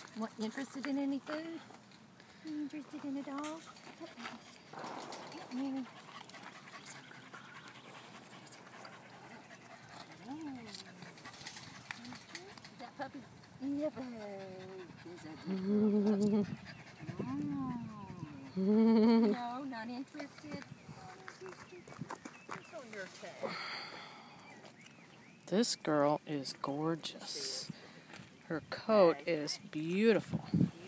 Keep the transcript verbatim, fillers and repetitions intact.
What, interested in any food? You interested in a dog? Mm. Is that puppy? Yep. Is that good puppy? No, not interested. It's on your tail. This girl is gorgeous. Her coat is beautiful.